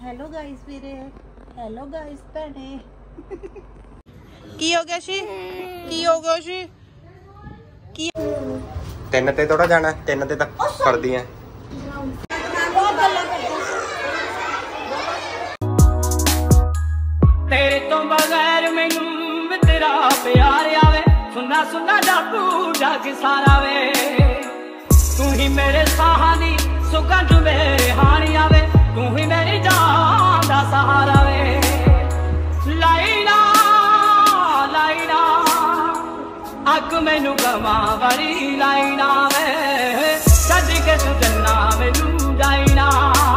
Hello guys वीरे, hello guys भैने। की हो गया शी? की हो गया शी? की तीन ते थोड़ा जाना, तीन ते तक पढ़दी है। तेरे तो बगैर मैनू तेरा प्यार आवे, सुना सुना जादू जाग सारा वे। तू ही मेरे साहानी सुगंध मेरे हानी आवे, तू ही मेरी जान दा सहारा वे। लाइना लाइना अग मैनू गवा वाली लाइना वे, छड्ड के तू जन्ना मैनू जाइना।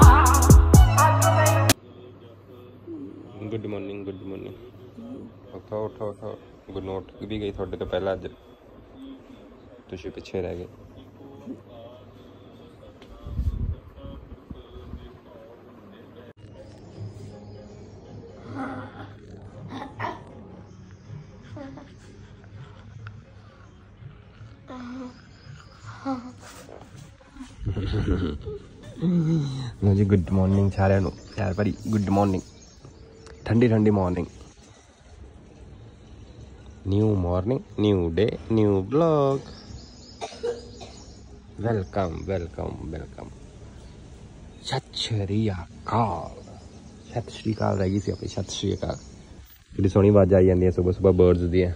Good morning, good morning. उठो उठो उठो। गुड नोट भी गई थोड़े तो पहला, अज तुम पिछे रह गए। लो जी गुड मॉर्निंग सारे प्यार भरी गुड मॉर्निंग। ठंडी ठंडी morning, new morning, new day, new blog. Welcome welcome welcome. सत श्री अकाल, सत श्री अकाल रह गई सी अपनी। सत श्री अकाल बड़ी सोहनी आवाज आई जाती है सुबह सुबह बर्ड्स दी।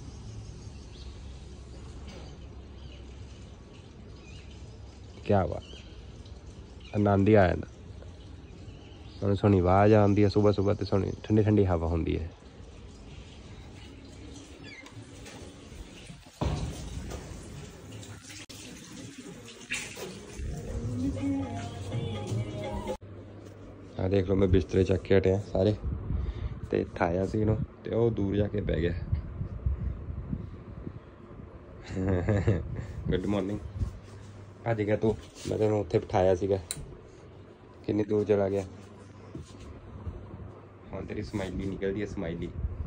क्या बात, आनंद ही आ जाता। सोहनी आवाज आती है सुबह सुबह, तो सोहनी ठंडी ठंडी हवा होंगी है। आ देख लो, मैं बिस्तरे चक के हटिया सारे, ते ठाया सी इनू, ते वो दूर जाके बह गया। Good morning. अज गया तू, मैं तेन उत्थे बिठाया सीगा, कितनी दूर चला गया। हाँ तेरी स्माइली निकलती है, स्माइली।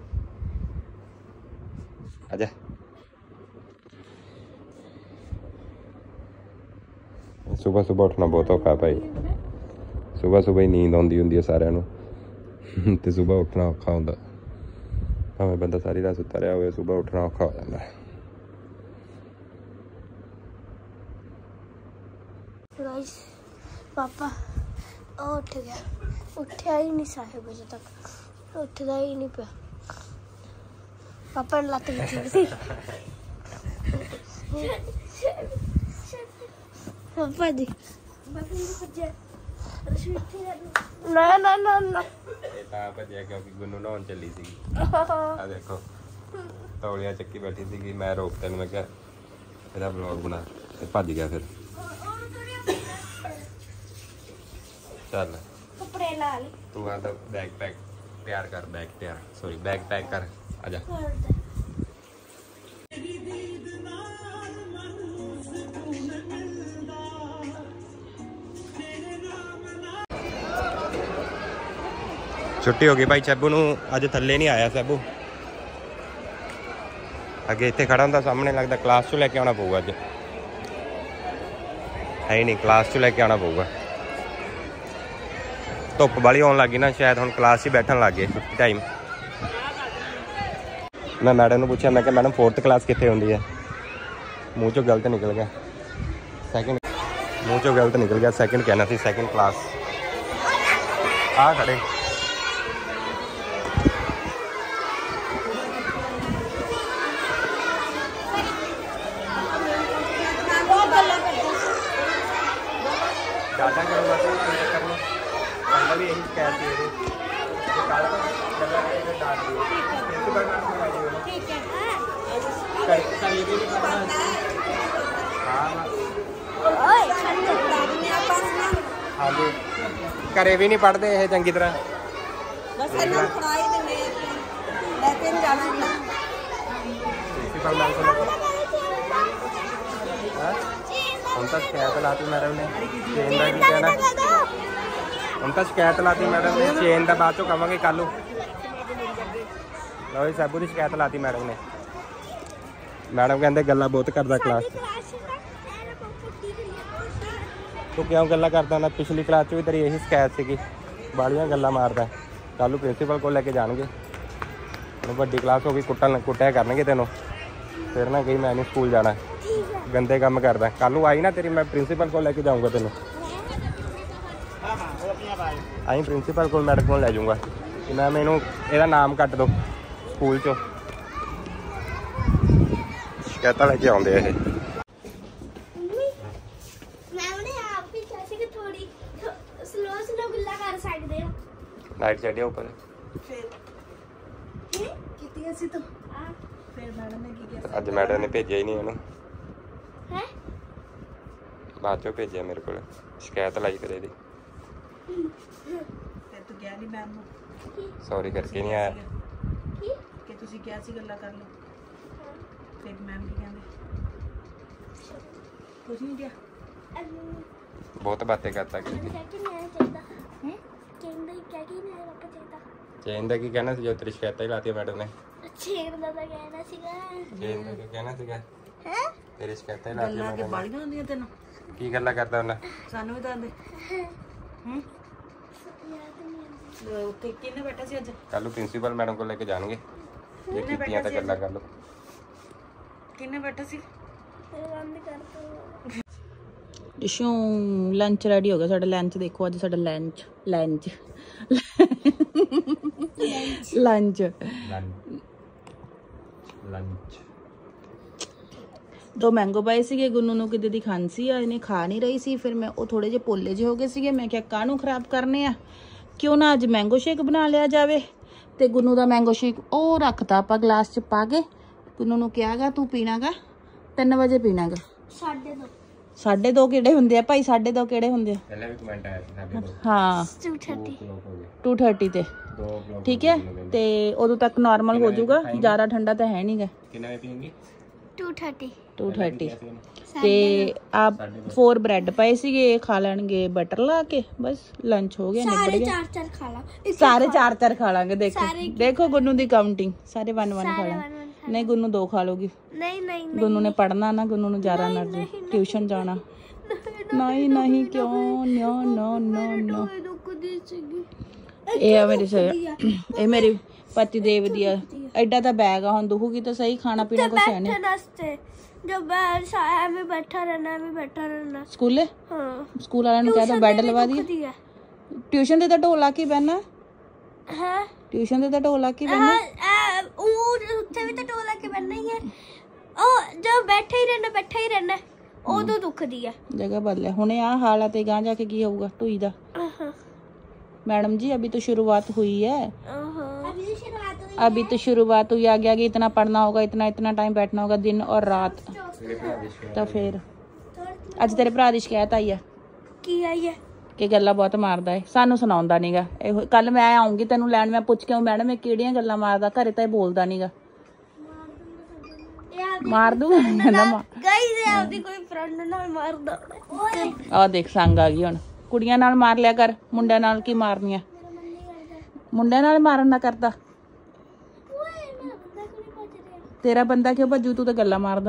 आजा। सुबह सुबह उठना बहुत औखा भाई, सुबह सुबह ही नींद आती होंगी है सारिਆਂ ਨੂੰ, ਤੇ सुबह उठना औखा होंदा। भावें बंदा सारी रात सुता रहा हो, सुबह उठना औखा हो जाता है। पापा उठ गया, उठा ही नहीं 7 बजे तक, उठता ही नहीं पिया। पापा ने लत्त खिंची पापा जी। ना ना ना ना भजिया क्योंकि गुन्नू नहाउण चली सी। आ देखो तौलियां चक्की बैठी सी, मैं रोक तैनूं, मैं क्या ਇਹਦਾ ब्लॉग बना, ते भज गया। फिर चल कपड़े ला ले, तू आदा बैग पैक तैयार कर, बैग तैयार, सॉरी बैग पैक कर, आजा। छुट्टी हो गई भाई सैबू नूं, अज थल्ले नहीं आया सैबू। अगे इत्थे खड़ा हुंदा सामने, लगता क्लास चों लैके आना पऊगा। अज है ही नहीं, क्लास चों लैके आना पऊगा। धुप्प वाली आउण लग गई ना, शायद हुण क्लास ही बैठन लग गए छुट्टी टाइम। मैं मैडम नूं पुछया, मैं मैडम 4th क्लास कित्थे हुंदी है? मूँह चों गलत निकल गया, सैकेंड मूँह चों गलत निकल गया, सैकेंड कहना सी, सैकेंड क्लास। आ खड़े ज़्यादा करो बस, चक्कर में पहले भी यही शिकायत थी। कल तो गला डाल दी, प्रिंसिपल मैम को आई हो। ठीक है, कल भी नहीं पढ़ना। हाँ जी, घरे भी नहीं पढ़ते ये चंगी तरह। बस पढ़ा ही देंगे, लेके नहीं जाना प्रिंसिपल मैम को। हम तो शिकायत लाती मैडम ने, चेन का की कहना। हम तो शिकायत लाती मैडम ने, चेन का बाद चो कहांगे कल। लो जी सैबू की शिकायत लाती मैडम ने। मैडम कहते गल्लां बहुत करदा क्लास। तू क्यों गल्लां करदा? ना पिछली क्लास च भी तेरी यही शिकायत सी। ਬਾਲੀਆਂ ਗੱਲਾਂ ਮਾਰਦਾ। ਕੱਲ ਨੂੰ ਪ੍ਰਿੰਸੀਪਲ ਕੋਲ ਲੈ ਕੇ ਜਾਣਗੇ। ਹੁਣ ਵੱਡੀ ਕਲਾਸ ਹੋ ਗਈ, ਕੁੱਟਿਆ ਕਰਨਗੇ ਤੈਨੂੰ। ਫਿਰ ਨਾ ਕਹੀ ਮੈਂ ਨਹੀਂ ਸਕੂਲ ਜਾਣਾ, ਗੰਦੇ ਕੰਮ ਕਰਦਾ। ਕੱਲ ਨੂੰ ਆਈ ਨਾ ਤੇਰੀ, ਮੈਂ ਪ੍ਰਿੰਸੀਪਲ ਕੋਲ ਲੈ ਕੇ ਜਾਊਂਗਾ ਤੈਨੂੰ। ਆਈ ਪ੍ਰਿੰਸੀਪਲ ਕੋਲ, ਮੈਡਮ ਕੋਲ ਲੈ ਜਾਊਂਗਾ ਕਿ ਮੈਂ ਮੈਨੂੰ ਇਹਦਾ ਨਾਮ ਕੱਟ ਦੋ ਸਕੂਲ 'ਚੋਂ। ਸ਼ਿਕਾਇਤਾਂ ਲੈ ਕੇ ਆਉਂਦੇ ਇਹ। लाइट चढ़िया ऊपर अज मैडम ने भेजा ही नहीं इन्हू, बाद चो भेजा मेरे को शिकायत लाई करे दी। सॉरी करके नहीं आया कि तुसी क्या सी गल्ला कर लो। फिर मैम की कहंदे कुछ नहीं किया, बहुत बातें करता कि चेन का की कहना सी जो तेरी शिकायत ही लाती मैडम ने। चेन का कहना सीगा, चेन का की कहना सीगा हैं तेरी शिकायत ही लाती गल्ला के मैडम बालियां होंदियां तैनू ने। की गल्ला करदा उन्हें सानू भी दस दे। उत्ते किन्ने बैठा सी अज? कल प्रिंसीपल मैडम को लेके जाएंगे, ये कीतियां तो गल्ला कर लो। किन्ने बैठा सी? बंद कर दो। डिशू लंच रेडी हो गया साडा। लंच देखो अज साडा लंच लंच लंच लंच दो मैंगो पाए सीगे। गुन्नू नूं किते दी खांसी आ, इन्हें खा नहीं रही सी। फिर मैं वो थोड़े जे पोले जे हो गए सीगे। मैं क्या कानू खराब करने आ, क्यों ना अज मैंगो शेक बना लिया जावे। ते गुन्नू दा मैंगो शेक ओ रखता आपां ग्लास च पा के। गुन्नू नूं कहागा तू पीनागा 3 बजे पीनागा। 2:30 2:30 ਕਿਹੜੇ ਹੁੰਦੇ ਆ ਭਾਈ? 2:30 ਕਿਹੜੇ ਹੁੰਦੇ ਆ? पहले भी कमेंट आया था 2:30 ਹਾਂ 2:30 ਤੇ ठीक है। ਤੇ ਉਦੋਂ ਤੱਕ ਨਾਰਮਲ ਹੋ ਜਾਊਗਾ, ਜ਼ਿਆਦਾ ਠੰਡਾ ਤਾਂ ਹੈ ਨਹੀਂਗਾ। कितना में पियेंगे? 2:30 2:30 ਤੇ ਆ 4 ਬ੍ਰੈਡ ਪਏ ਸੀਗੇ, ਖਾ ਲੈਣਗੇ ਬਟਰ ਲਾ ਕੇ। ਬਸ ਲੰਚ ਹੋ ਗਿਆ, ਨਿਬੜ सारे ਗਿਆ। 4 खा ला। ਸਾਰੇ 4 ਖਾ ਲਾਂਗੇ। ਦੇਖੋ ਦੇਖੋ ਗੁੰਨੂ ਦੀ ਕਾਊਂਟਿੰਗ, ਸਾਰੇ 1 ਖਾ ਲਾਂਗੇ। ਨਹੀਂ ਗੁੰਨੂ 2 ਖਾ ਲੋਗੀ। नहीं नहीं ਗੁੰਨੂ ਨੇ ਪੜਨਾ ਨਾ, ਗੁੰਨੂ ਨੂੰ ਜ਼ਿਆਦਾ એનર્ਜੀ, ਟਿਊਸ਼ਨ ਜਾਣਾ। ਨਹੀਂ ਨਹੀਂ ਕਿਉਂ? ਨੋ ਨੋ ਨੋ ਨੋ ਇਹ ਆ ਮੇਰੀ ਇਹ ਮੇਰੀ ਪਤੀ ਦੇਵ ਦੀ ਆ। ਐਡਾ ਤਾਂ ਬੈਗ ਆ, ਹੁਣ ਦੁਖੂਗੀ ਤਾਂ ਸਹੀ। ਖਾਣਾ ਪੀਣਾ ਕੁਛ ਹੈ ਨਹੀਂ। जो बैठ साया में बैठा रहना ਸਕੂਲੇ हाँ ਸਕੂਲ ਵਾਲਿਆਂ ਨੂੰ ਕਹਿੰਦਾ ਬੈੱਡ ਲਵਾ ਦੀ। ट्यूशन ਤੇ ਤਾਂ ਢੋਲਾ ਕੀ ਬਹਿਣਾ है। ट्यूशन ਤੇ ਤਾਂ ਢੋਲਾ ਕੀ ਬਹਿਣਾ। ਉੱਥੇ ਵੀ ਤਾਂ ਢੋਲਾ ਕੇ ਬੰਨਣਾ ਹੀ ਹੈ। ਉਹ ਜੋ ਬੈਠਾ ਹੀ ਰਹਿਣਾ ਉਦੋਂ ਦੁਖਦੀ ਹੈ। जगह बदले हुणे आ हाल है, ते गां जाके की होगा टूई दा। मैडम जी अभी तो शुरुआत हुई है, अभी तो शुरुआत हुई। आगे आगे इतना पढ़ना होगा, इतना इतना टाइम बैठना होगा, दिन और रात। तो फिर अज तेरे भरा दी शिकायत आई है ਕੀ ਆਈ ਹੈ कि गल्लां बहुत मारदा है, सानू सुनाउंदा नहींगा। कल मैं आऊंगी तैनू लैण, मैं पुछ के मैडम ये किहड़ियां गल्लां मारदा, घरे तां बोलदा नहींगा। मार दूं गाइस ਆਪਦੀ ਕੋਈ ਫਰੈਂਡ ਨਾਲ ਮਾਰਦਾ। आ देख संग आ गई हुण। कुड़ियां नाल मार लिया कर, मुंडियां नाल की मारनी है? मुंडियां नाल मारन ना करदा। तेरा बंदा क्यों भज्जू? तू तो गल्ला मारदा।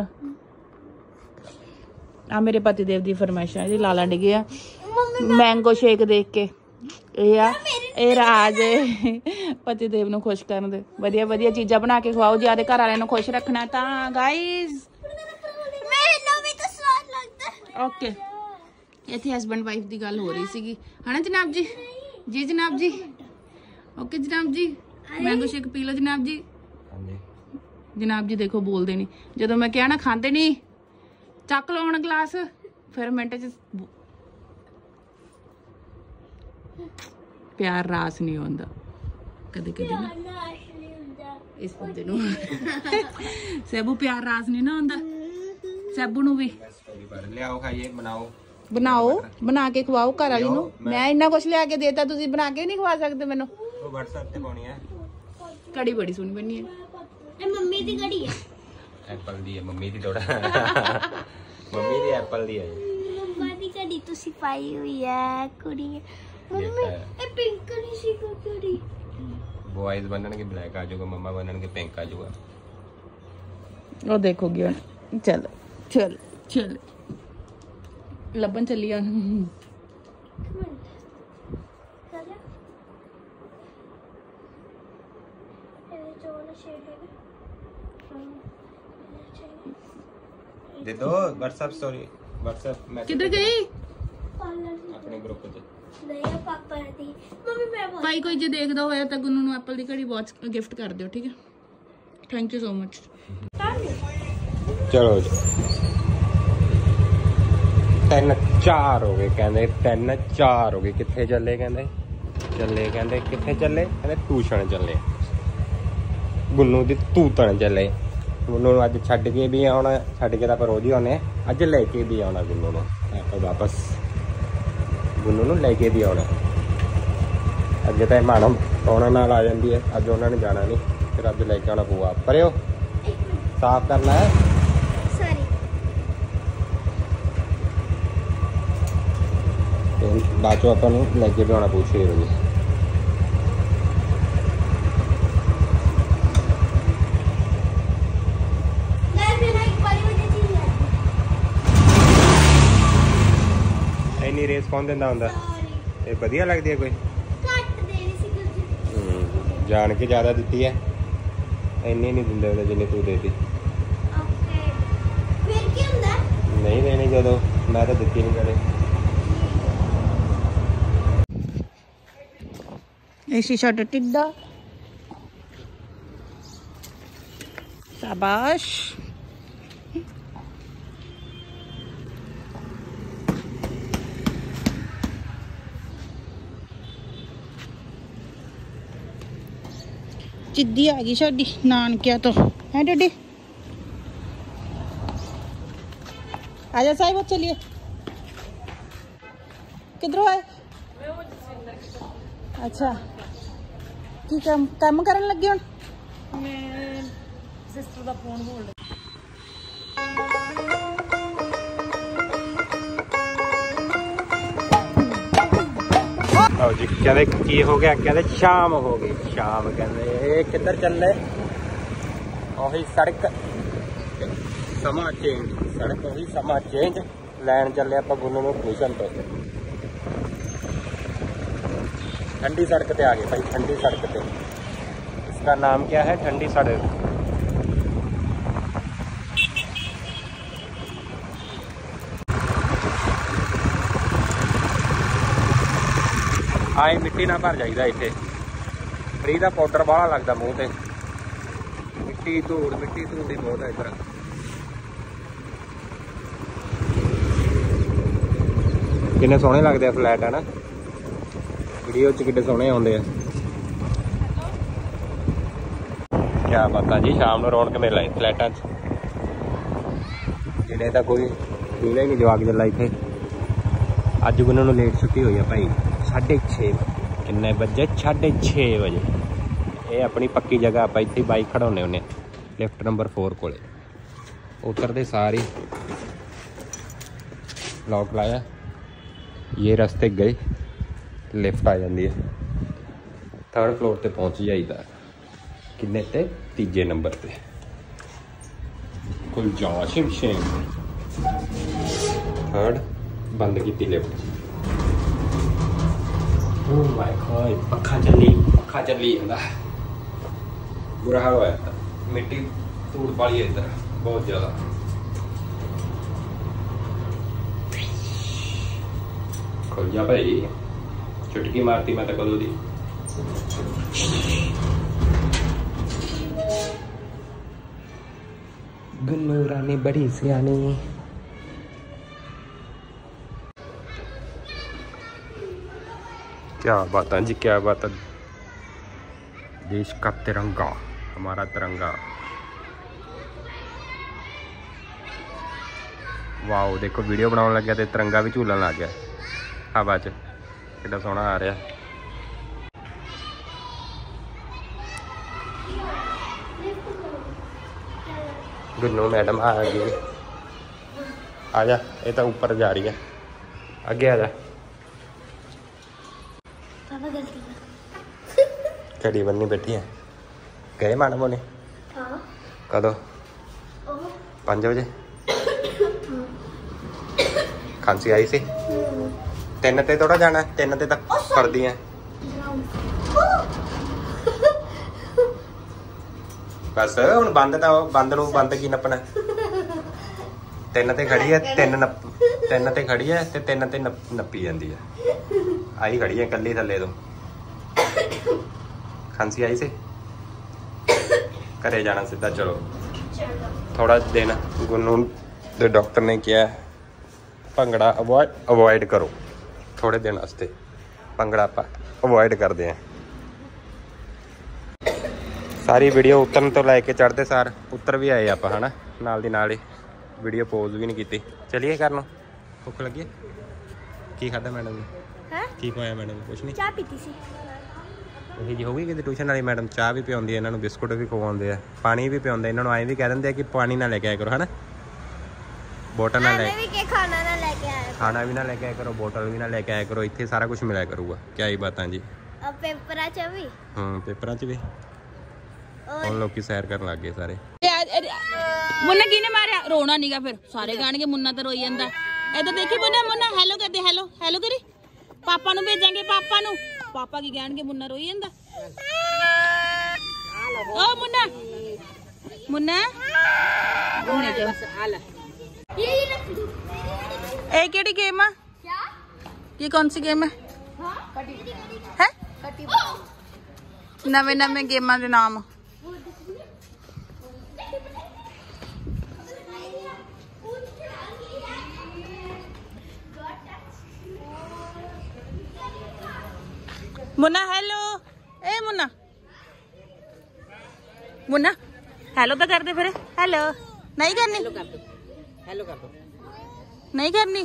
आ मेरे पति देव दी फरमाइश है जी। लाला डिगे आ मैंगो शेक देख के। ਇਹ ਰਾਜ ਪਤੀ ਦੇਵ ਨੂੰ ਖੁਸ਼ ਕਰਨ ਦੇ। ਵਧੀਆ ਵਧੀਆ ਚੀਜ਼ਾਂ ਬਣਾ ਕੇ ਖਵਾਓ ਜੀ, ਆਦੇ ਘਰ ਵਾਲਿਆਂ ਨੂੰ ਖੁਸ਼ ਰੱਖਣਾ। ਤਾਂ ਗਾਇਜ਼ ਮੈਨੂੰ ਵੀ ਤਾਂ ਸਵਾਦ ਲੱਗਦਾ। ਓਕੇ, ਇੱਥੇ ਹਸਬੈਂਡ ਵਾਈਫ ਦੀ ਗੱਲ ਹੋ ਰਹੀ ਸੀਗੀ, ਹਨਾ ਜਨਾਬ ਜੀ? ਜੀ ਜਨਾਬ ਜੀ। ਓਕੇ ਜਨਾਬ ਜੀ, ਮੈਂਗੋ ਸ਼ੇਕ ਪੀ ਲਓ ਜਨਾਬ ਜੀ। ਜਨਾਬ ਜੀ ਦੇਖੋ ਬੋਲਦੇ ਨਹੀਂ, ਜਦੋਂ ਮੈਂ ਕਿਹਾ ਨਾ ਖਾਂਦੇ ਨਹੀਂ। ਚੱਕ ਲਓ ਹੁਣ ਗਲਾਸ, ਫਿਰ ਮਿੰਟ ਚ ਪਿਆਰ ਰਾਸ ਨਹੀਂ ਹੁੰਦਾ ਕਦੇ ਕਦੇ ਨਾ ਇਸ ਬੰਦੇ ਨੂੰ। ਸੈਬੂ ਪਿਆਰ ਰਾਸ ਨਹੀਂ ਨਾ ਹੁੰਦਾ, ਸੈਬੂ ਨੂੰ ਵੀ ਲਿਆਓ ਖਾਈਏ, ਬਣਾਓ ਬਣਾ ਕੇ ਖਵਾਓ ਘਰ ਵਾਲੀ ਨੂੰ। ਮੈਂ ਇੰਨਾ ਕੁਛ ਲਿਆ ਕੇ ਦੇਤਾ, ਤੁਸੀਂ ਬਣਾ ਕੇ ਨਹੀਂ ਖਵਾ ਸਕਦੇ ਮੈਨੂੰ। ਉਹ WhatsApp ਤੇ ਪਾਉਣੀ ਹੈ। ਕੜੀ ਬੜੀ ਸੋਹਣੀ ਬਣੀ ਹੈ। ਇਹ ਮੰਮੀ ਦੀ ਕੜੀ ਹੈ। ਐਪਲ ਦੀ ਹੈ, ਮੰਮੀ ਦੀ ਥੋੜਾ। ਮੰਮੀ ਦੀ ਐਪਲ ਦੀ ਹੈ। ਮੰਮਾ ਦੀ ਕੜੀ ਤੁਸੀਂ ਪਾਈ ਹੋਈ ਹੈ ਕੁੜੀ। ਮੰਮੀ ਇਹ ਪਿੰਕ ਨਹੀਂ ਸੀ ਕੜੀ। बॉयज बनने ब्लैक आ जाऊगा, मम्मा बनने पिंक आ जाऊगा। ਉਹ ਦੇਖੋਗੀ ਹੁਣ। चल चल चल ਲੱਭਣ ਚੱਲੀ ਆ। दे दो व्हाट्सएप स्टोरी व्हाट्सएप मैसेज किधर गई अपने ग्रुप पे नहीं पापा दी मम्मी मैं ਭਾਈ ਕੋਈ ਜੇ ਦੇਖਦਾ ਹੋਇਆ ਤਾਂ ਗੁੰਨੂ ਨੂੰ ਐਪਲ ਦੀ ਘੜੀ ਵਾਚ ਗਿਫਟ ਕਰ ਦਿਓ ਠੀਕ ਹੈ ਥੈਂਕ ਯੂ ਸੋ ਮਚ चलो जी 3-4 हो गए कहते 3-4 हो गए किथे चले कहते किथे चले कहते ट्यूशन चले गुन्नू दी तूतन चले गुन्नू अज छड्ड के भी आना छड्ड के तो रोज ही आने अज लेके भी आना गुन्नू ने वापस गुन्नू नूं लेके भी आना अगे तो मैडम आने नाल आ जाती है अज उन्होंने जाना नहीं फिर अज लेके आना पऊगा पर साफ करना है बाद चो अपन लेके भी आना पऊ 6 बजे इन्नी रेस कौन देंदा हुंदा ये वधिया लगदी है कोई जान के ज़्यादा दिती है इन्नी नहीं दिंदे हुंदे जिन्नी तू देती नहीं देनी जो मैं तो दिती नहीं कदे ऐसी साडा टिड्डा शाबाश जिद्दी आ गई साडी नानकिया तो है डडी आजा साहिब चलिए किधरों आए अच्छा की काम करन लगे हुण मैं सिस्टर दा फोन बोल जी कहते की हो गया कहते शाम हो गई शाम कहते किधर चल रहे ओही सड़क समा चेंज सड़क ओही समा चेंज लैन चले आप गुन्नू नूं ट्यूशन तो ठंडी सड़क पे आ गए भाई ठंडी सड़क पे इसका नाम क्या है ठंडी सड़क आए मिट्टी ना भर जाइदा इत्थे फ्री का पाउडर बाहला लगता मूँह से मिट्टी धूड़ ही बहुत है इधर किन्ने सोहने लगते फ्लैट है ना वीडियो च किड्डे सोहने आउंदे आ क्या पता जी शाम को रौनक मेला है फ्लैटां च जिन्हें तो कोई मिले ही नहीं जवाक जला इत्थे अज उन्होंने लेट छुट्टी हुई है भाई 6:30 किन्ने बजे 6:30 बजे ये अपनी पक्की जगह आप इत्थे बाइक खड़ाने होने लिफ्ट नंबर 4 कोले उतरते सारे लॉक लाया ये रास्ते गए लिफ्ट आ जाती है 3rd फ्लोर पर पहुँच जाइदा किन्ने ते 3जे नंबर पे गुलजार सिंह 3rd बंद की लिफ्ट ओह माय गॉड पखा चली जाता बुरा हाल होया मिट्टी धूड़ पाली है इधर बहुत ज़्यादा खुल जा भाई चुटकी मारती मैं तो कदों दी गुन्नू रानी बड़ी सियानी क्या बात है जी क्या बात है देश का तिरंगा हमारा तिरंगा वाओ देखो वीडियो बनाने लग गया तो तिरंगा भी झूलन लग गया हवा च कितना सोहना आ रहा गुन्नू मैडम आ गई आ जा ये तो ऊपर जा रही है आगे आ जा घड़ी बननी बैठी है गए मैडम होने कदों 5 बजे खांसी आई सी 3 ते थोड़ा जाना 3 ते तक फरदी है बस हुण बंद तां बंद नूं बंद की नप्पना 3 ते खड़ी है 3 ते खड़ी है ते 3 ते नप्पी जांदी है आई खड़ी है कल्ली थल्ले तो खांसी आई सी घरे जाना सीधा चलो थोड़ा दिन गुन्नू दे डॉक्टर ने किया भंगड़ा अवॉइड करो थोड़े दिन वास्ते भंगड़ा आप अवॉइड करते हैं सारी वीडियो उतरन तो लैके चढ़ते सार उतर भी आए आप है ना नाल दी नाल ही वीडियो पोज भी नहीं की चलिए कर लो भुख लगी की खादा मैडम ने की पाया मैडम कुछ नहीं चाह पीती सी ਉਹੀ ਜੀ ਹੋਊਗੀ ਕਿ ਟਿਊਸ਼ਨ ਵਾਲੀ ਮੈਡਮ ਚਾਹ ਵੀ ਪਿਆਉਂਦੀ ਹੈ ਇਹਨਾਂ ਨੂੰ ਬਿਸਕੁਟ ਵੀ ਖਵਾਉਂਦੇ ਆ ਪਾਣੀ ਵੀ ਪਿਆਉਂਦੇ ਇਹਨਾਂ ਨੂੰ ਐਂ ਵੀ ਕਹਿ ਦਿੰਦੇ ਆ ਕਿ ਪਾਣੀ ਨਾ ਲੈ ਕੇ ਆਇਆ ਕਰੋ ਹਨਾ ਬੋਟਲ ਨਾ ਲੈ ਕੇ ਖਾਣਾ ਨਾ ਲੈ ਕੇ ਆਇਆ ਖਾਣਾ ਵੀ ਨਾ ਲੈ ਕੇ ਆਇਆ ਕਰੋ ਬੋਟਲ ਵੀ ਨਾ ਲੈ ਕੇ ਆਇਆ ਕਰੋ ਇੱਥੇ ਸਾਰਾ ਕੁਝ ਮਿਲਿਆ ਕਰੂਗਾ ਕਿਆ ਹੀ ਬਾਤਾਂ ਜੀ ਪੇਪਰਾਂ 'ਚ ਵੀ ਪੇਪਰਾਂ 'ਚ ਵੀ ਹੁਣ ਲੋਕੀ ਸੈਰ ਕਰਨ ਲੱਗ ਗਏ ਸਾਰੇ मुन्ना किने मारिया रोना नहीं फिर सारे गाने के मुन्ना तो रोई जांदा इधर देखी मुन्ना मुन्ना हेलो कर दे हेलो हेलो करी पापा नु भेजांगे पापा की कहणगे मुन्ना रोई जांदा ओ मुन्ना मुन्ना ए केड़ी गेम है क्या ये कौन सी गेम है नवे नवे गेमां दे नाम मुन्ना हेलो ए मुन्ना मुन्ना हेलो तो कर दे फिर हेलो नहीं करनी हेलो कर दो नहीं करनी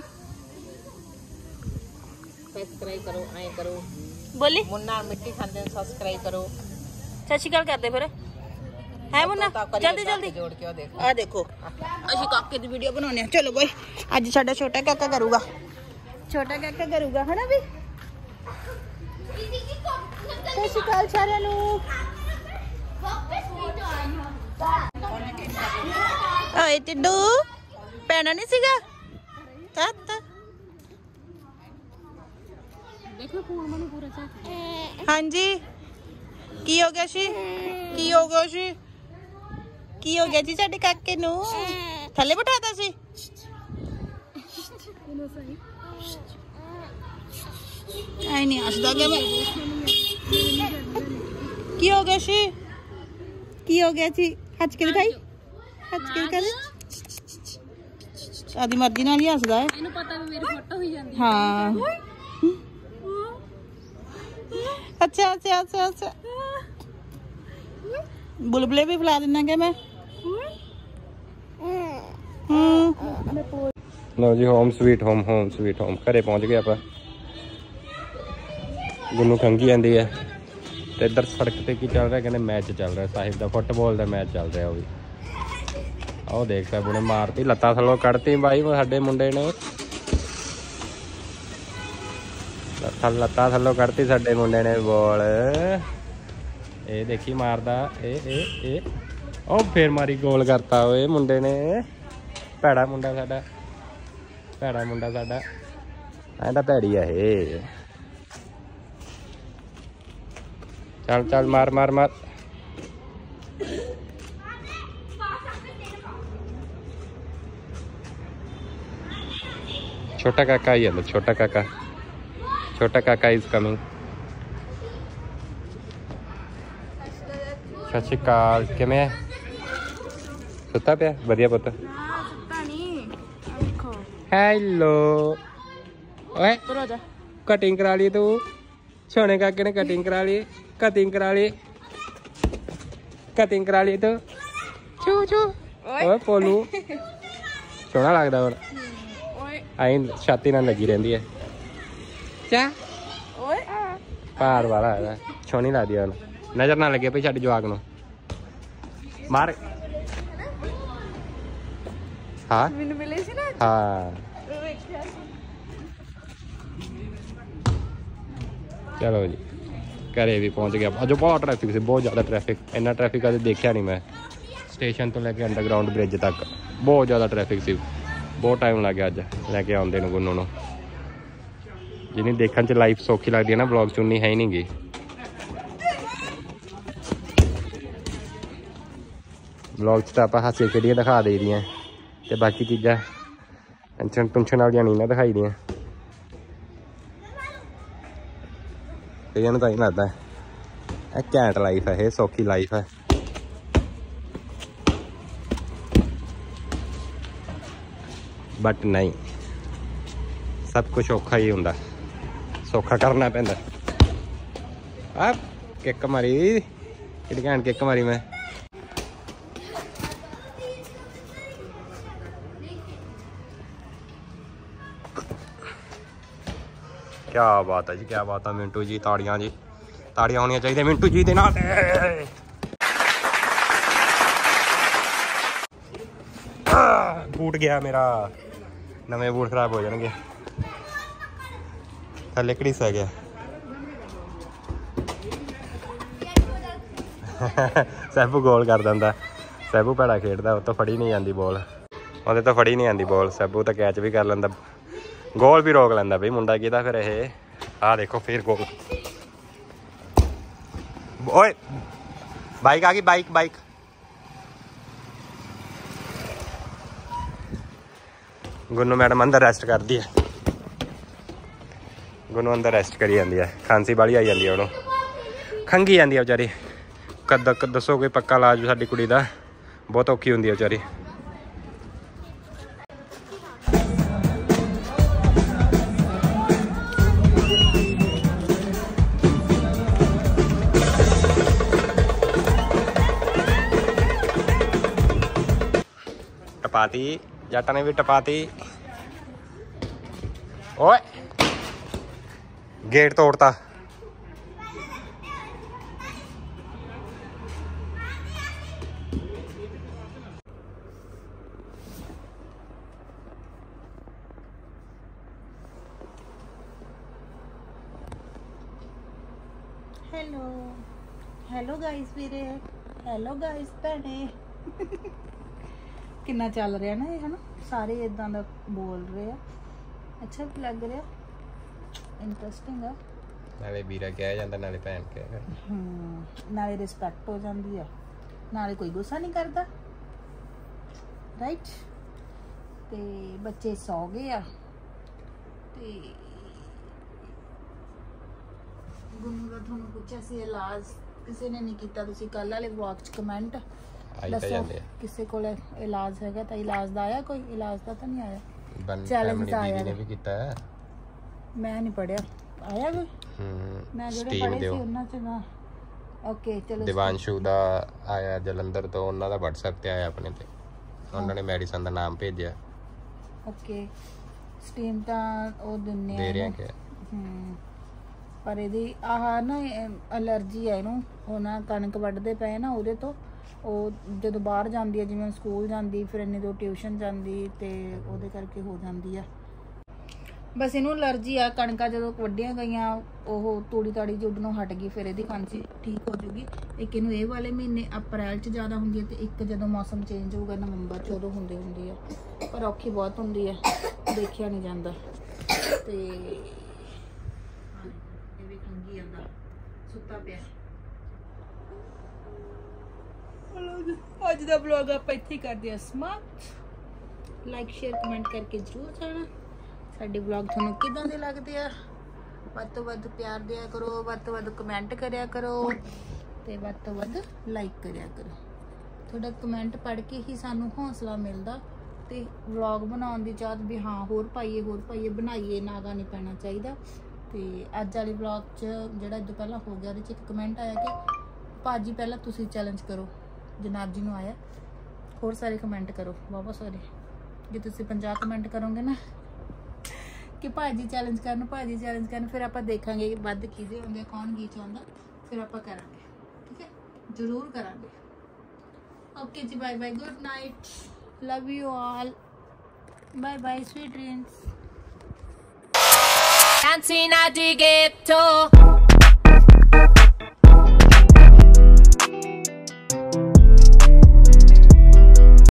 सब्सक्राइब करो ऐ करो बोली मुन्ना मिट्टी खाते सब्सक्राइब करो सत श्री अकाल कर दे फिर है मुन्ना जल्दी जल्दी जोड़ के देखो आ देखो असि काके दी वीडियो बनाने चलो भाई अज साडा छोटा काका करूगा है ना भी सत श्री अकाल सारिਆਂ ਨੂੰ ਓਏ ਟਿੱਡੂ ਪੈਣਾ ਨਹੀਂ ਸੀਗਾ ਕੱਤ ਦੇਖੋ ਫੋਨ ਮੈਨੂੰ ਪੂਰਾ ਚੱਕ ਹਾਂਜੀ ਕੀ ਹੋ ਗਿਆ ਸੀ ਕੀ ਹੋ ਗਿਆ ਜੀ ਸਾਡੇ ਕਾਕੇ ਨੂੰ ਥੱਲੇ ਬਿਠਾਤਾ ਸੀ ਆਈ ਨਹੀਂ ਹੱਸਦਾ ਕਿ ਮੈਂ ਕੀ ਹੋ ਗਿਆ ਸੀ ਹੱਥ ਕੇ ਦਿਖਾਈ ਕਰ ਆਦੀ ਮਰਜ਼ੀ ਨਾਲ ਹੀ ਹੱਸਦਾ ਹੈ ਇਹਨੂੰ ਪਤਾ ਵੀ ਮੇਰੀ ਫੋਟੋ ਹੋਈ ਜਾਂਦੀ ਹਾਂ अच्छा बुलबुले भी बुला देना क्या मैं लो जी होम स्वीट होम घरे पहुंच गए आप गुन्नू खंगी आती है तो इधर सड़क पे की चल रहा है कहते मैच चल रहा है साहिब का फुटबॉल का मैच चल रहा है वो भी आओ देख सकते ने मारती लत्ता थलों कड़ती भाई साडे मुंडे ने लत्ता थलों कड़ती साडे मुंडे ने बॉल ए देखी मारदा ए ओ फिर मारी गोल करता ओए मुंडे ने भैड़ा मुंडा साडा ऐंदा भैड़ी है ये चल चल मार मार मार छोटा काका ही है छोटा काका इज कमिंग सत श्री अकाल किवें है सुता पिया वधिया पुत हेलो ओए कटिंग करा ली तू सोने काके ने कटिंग करा ली तू छू ओए पोलू सोना लगदा हुण आई छाती नाल लगी रहिंदी है क्या भार वाला है सोनी लगदी है नजर ना लगे भाई साडी जवाक नूं मार हाँ हाँ चलो जी घरे भी पहुंच गया अजो बहुत ट्रैफिक से बहुत ज़्यादा ट्रैफिक इन्ना ट्रैफिक कदे देखा नहीं मैं स्टेशन तो लेके अंडरग्राउंड ब्रिज तक बहुत ज़्यादा ट्रैफिक सी बहुत टाइम लग गया अज लैके आउंदे नूं गुन्नू नूं जिन्हें देखने च लाइफ सौखी लगती है ना ब्लॉग च उन्नी है ही नहीं गी ਵਲੌਗ 'ਚ ਤਾਂ ਆਪਾਂ ਹਾਸੇ ਖੇਡੀਆਂ ਦਿਖਾ ਦੇ ਦੀਆਂ ਤੇ ਬਾਕੀ ਚੀਜ਼ਾਂ ਟੈਨਸ਼ਨ ਵਾਲੀਆਂ ਨਹੀਂ ਨਾ ਦਿਖਾਈ ਦੀਆਂ। ਕਈਆਂ ਨੂੰ ਤਾਂ ਹੀ ਲੱਗਦਾ ਇਹ ਘੈਂਟ ਲਾਈਫ ਹੈ, ਇਹ ਸੌਖੀ ਲਾਈਫ ਹੈ। ਬਟ ਨਹੀਂ, ਸਭ ਕੁਛ ਔਖਾ ਹੀ ਹੁੰਦਾ, ਸੌਖਾ ਕਰਨਾ ਪੈਂਦਾ। ਆ ਕਿੱਕ ਮਾਰੀ, ਕਿਹੜੀ ਘੈਂਟ ਕਿੱਕ ਮਾਰੀ ਮੈਂ। क्या बात है जी, क्या बात है मिंटू जी। ताड़ियां जी, ताड़ियां होनी चाहिए मिंटू जी दे नाल। बूट गया मेरा, नवे बूट खराब हो जाएंगे। थले घड़ीस है गया। सैबू गोल कर दिंदा, सैबू भैड़ा खेडदा, वो तो फड़ी नहीं जाती बॉल, वो तो फड़ी नहीं आती बॉल। सैबू तो कैच भी कर लेंदा, गोल भी रोक लेंदा। बई मुंडा किहदा फिर ये, आ देखो फिर गोल। ओए बाइक आ गई, बाइक बाइक। गुन्नू मैडम अंदर रेस्ट कर दी है, गुन्नू अंदर रेस्ट करी जाती है। खांसी वाली आई जाती है, उन्होंने खंघी जाती है बेचारी। कद दसो कोई पक्का इलाज साडी कुड़ी दा, बहुत औखी हुंदी है बेचारी। टपाती जट ने भी टपाती। ओए गेट तोड़ता। हेलो हेलो गाइस वीरे, हेलो गाइस भैने। कितना चल रहा ना ये, है ना, सारे इदा दा बोल रहे हैं। अच्छा भी लग रहा, इंटरेस्टिंग है। नाले बीरा कहा जाता, नाले भैन कहा, नाले रिस्पैक्ट हो जाती है, नाले कोई गुस्सा नहीं करता। राइट। ते बच्चे सौ गए आ, ते गुन्नू दा तुहानू पुछया सी इलाज किसी ने नहीं किया। तुसी कल वाले व्लॉग च कमेंट दसो किसी को इलाज हैगा, तो इलाज दा आया कोई? इलाज दा तो नहीं आया, चैलेंज दा आया। ने भी कीता है, मैं नहीं पढ़िया, आया कोई? मैं जेडे पढ़े सी उन्हां च ना। ओके चलो। दिवांशु दा आया जलंधर तो, उन्हां दा WhatsApp ते आया अपने ते, उन्हां ने मेडिसिन दा नाम भेजिया। ओके स्टीम ता ओ दिन्ने दे रहे हैं क्या? पर ਇਹਦੀ ਆਹ ਨਾ ਅਲਰਜੀ ਹੈ ਇਹਨੂੰ। ਉਹ ਨਾ ਕਣਕ ਵੱਢਦੇ ਪਏ ਨਾ, ਉਹਦੇ ਤੋਂ ਉਹ ਜਦੋਂ ਬਾਹਰ ਜਾਂਦੀ ਹੈ, ਜਿਵੇਂ ਸਕੂਲ ਜਾਂਦੀ, ਫਿਰ ਇੰਨੇ ਤੋਂ ਟਿਊਸ਼ਨ ਜਾਂਦੀ, ਤੇ ਉਹਦੇ ਕਰਕੇ ਹੋ ਜਾਂਦੀ ਆ। ਬਸ ਇਹਨੂੰ ਅਲਰਜੀ ਆ। ਕਣਕਾਂ ਜਦੋਂ ਵੱਢੀਆਂ ਗਈਆਂ, ਉਹ ਤੂੜੀ ਤਾੜੀ ਉੱਡਣੋਂ ਹਟ ਗਈ, ਫਿਰ ਇਹਦੀ ਖਾਂਸੀ ਠੀਕ ਹੋ ਜੂਗੀ। ਇੱਕ ਇਹਨੂੰ ਇਹ ਵਾਲੇ ਮਹੀਨੇ ਅਪ੍ਰੈਲ 'ਚ ਜ਼ਿਆਦਾ ਹੁੰਦੀ ਹੈ, ਤੇ ਇੱਕ ਜਦੋਂ ਮੌਸਮ ਚੇਂਜ ਹੋਊਗਾ ਨਵੰਬਰ 'ਚ, ਉਦੋਂ ਹੁੰਦੀ ਆ। ਪਰ ਔਖੀ ਬਹੁਤ ਹੁੰਦੀ ਹੈ, ਦੇਖਿਆ ਨਹੀਂ ਜਾਂਦਾ। ਤੇ ਸੁੱਤਾ ਪਿਆ। ਅੱਜ ਦਾ ਵਲੌਗ ਆਪਾਂ ਇੱਥੇ ਕਰਦੇ ਆ ਸਮਾਪਤ। ਲਾਈਕ ਸ਼ੇਅਰ ਕਮੈਂਟ ਕਰਕੇ ਜ਼ਰੂਰ ਜਾਣਾ। ਸਾਡੇ ਵਲੌਗ ਤੁਹਾਨੂੰ ਕਿਦਾਂ ਦੇ ਲੱਗਦੇ ਆ? ਵੱਧ ਤੋਂ ਵੱਧ ਪਿਆਰ ਦਿਆ ਕਰੋ, ਵੱਧ ਤੋਂ ਵੱਧ ਕਮੈਂਟ ਕਰਿਆ ਕਰੋ, ਤੇ ਵੱਧ ਤੋਂ ਵੱਧ ਲਾਈਕ ਕਰਿਆ ਕਰੋ। ਤੁਹਾਡਾ ਕਮੈਂਟ ਪੜ੍ਹ ਕੇ ਹੀ ਸਾਨੂੰ ਹੌਸਲਾ ਮਿਲਦਾ, ਤੇ ਵਲੌਗ ਬਣਾਉਣ ਦੀ ਚਾਹਤ ਵੀ ਹਾਂ ਹੋਰ ਪਾਈਏ ਬਣਾਈਏ, ਨਾਗਾ ਨਹੀਂ ਪੈਣਾ ਚਾਹੀਦਾ। ਤੇ ਅੱਜ ਵਾਲੇ ਵਲੌਗ 'ਚ ਜਿਹੜਾ ਇਦੋਂ ਪਹਿਲਾਂ ਹੋ ਗਿਆ, ਉਹਦੇ 'ਚ ਇੱਕ ਕਮੈਂਟ ਆਇਆ ਕਿ ਭਾਜੀ ਪਹਿਲਾਂ ਤੁਸੀਂ ਚੈਲੰਜ ਕਰੋ। ਜਨਾਬ ਜੀ ਨੂੰ ਆਇਆ, ਹੋਰ ਸਾਰੇ ਕਮੈਂਟ ਕਰੋ, ਬਹੁਤ ਸਾਰੇ। ਜੇ ਤੁਸੀਂ 50 ਕਮੈਂਟ ਕਰੋਗੇ ਨਾ ਕਿ ਭਾਜੀ ਚੈਲੰਜ ਕਰਨ, ਫਿਰ ਆਪਾਂ ਦੇਖਾਂਗੇ ਵੱਧ ਕਿਹਦੇ ਹੁੰਦੇ, ਕੌਣ ਕੀ ਚਾਹੁੰਦਾ, ਫਿਰ ਆਪਾਂ ਕਰਾਂਗੇ। ਠੀਕ ਹੈ, ਜ਼ਰੂਰ ਕਰਾਂਗੇ। ਓਕੇ ਜੀ, bye bye, good night, love you all, bye bye, sweet dreams. Dancing at the ghetto.